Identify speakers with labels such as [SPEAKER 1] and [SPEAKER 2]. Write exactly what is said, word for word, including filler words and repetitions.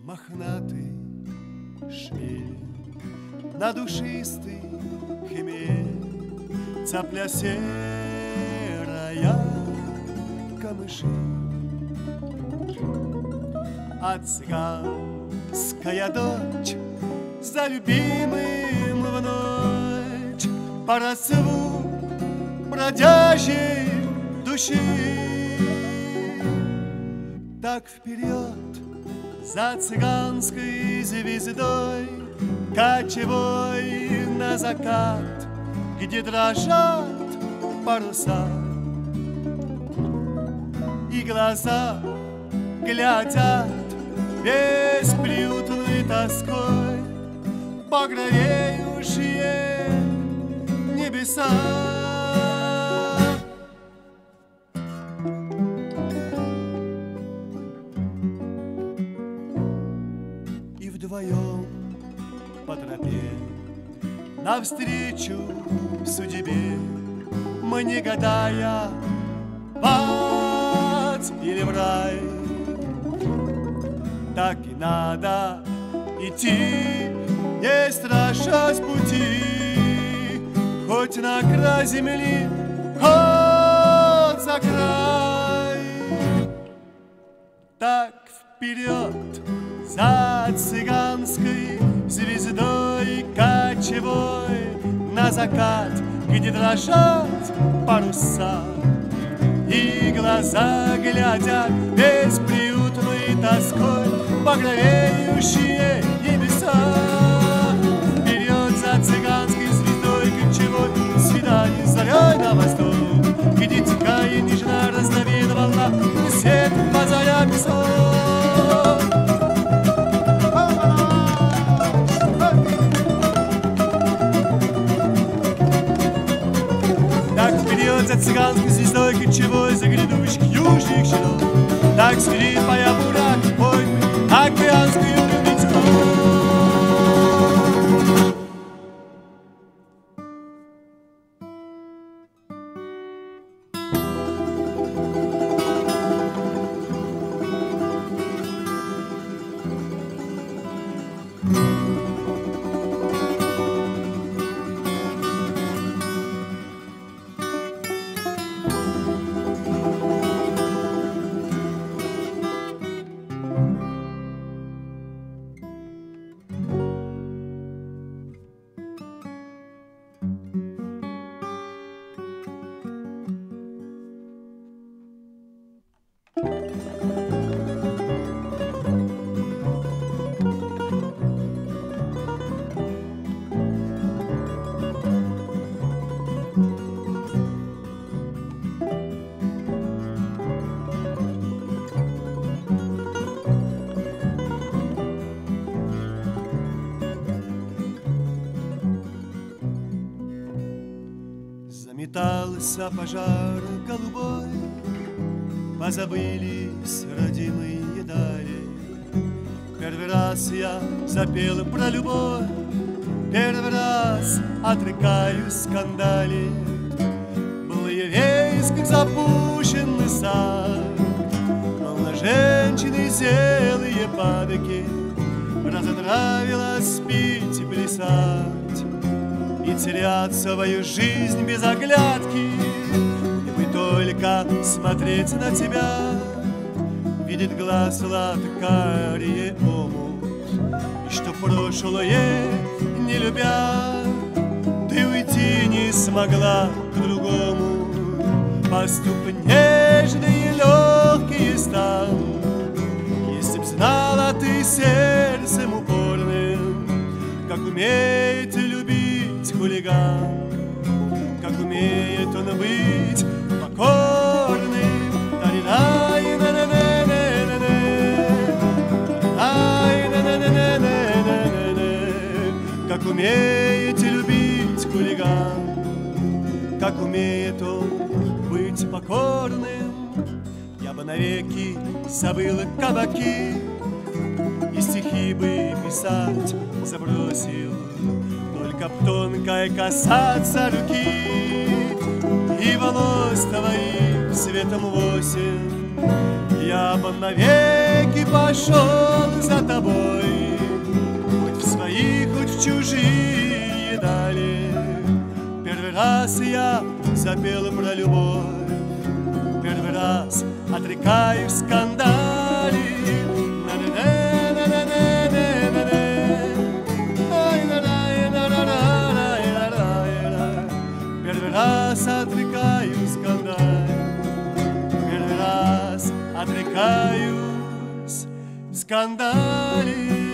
[SPEAKER 1] Мохнатый шмель на душистый хмель, цапля серая камыши, а цыганская дочь за любимым в ночь по родству бродяжей души. Так вперед за цыганской звездой, кочевой на закат, где дрожат паруса, и глаза глядят бесприютной тоской багровеющие небеса. И вдвоем по тропе навстречу судьбе мы, не гадая, в ад или в рай, так и надо идти, не страшась пути, хоть на край земли, хоть за край. Так вперед за цыганской звездой, кочевой на закат, где дрожат паруса, и глаза глядят бесприютной тоской багровеющие небеса. Вперед за цыганской звездой, кочевой, свидание с зарей на восток, где тихая нежная разновеяна волна, свет позаря песок. За цыганской звездой, кочевой, за грядущих южных щитов, так свирепая буря, пой океанскую любить. Заметался пожар голубой, позабылись родимые дали. Первый раз я запел про любовь, первый раз отрекаюсь скандали. Был я весь, как запущенный сад, полно женщины зелые падки, разонравилось пить и плясать и терять свою жизнь без оглядки, и бы только смотреть на тебя, видит глаз сладкарие омут, и что прошлое не любя, ты уйти не смогла к другому. Поступь нежный и легкий стан, если б знала ты сердцем упорным, как умеет любить хулиган, как умеет он быть покорным. Как умеет любить хулиган, как умеет он быть покорным. Я бы навеки забыл кабаки и стихи бы писать забросил, только б тонкой касаться руки и волос твоих цветом восемь. я бы навеки пошел за тобой, хоть в свои, хоть в чужие дали. Первый раз я запел про любовь, первый раз отрекаюсь скандали. Первый раз отрекаюсь скандали, первый раз отрекаюсь скандали.